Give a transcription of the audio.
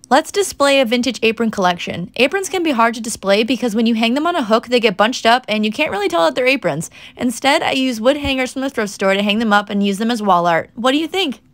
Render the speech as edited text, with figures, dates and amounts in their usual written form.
Let's display a vintage apron collection. Aprons can be hard to display because when you hang them on a hook, they get bunched up and you can't really tell that they're aprons. Instead, I use wood hangers from the thrift store to hang them up and use them as wall art. What do you think?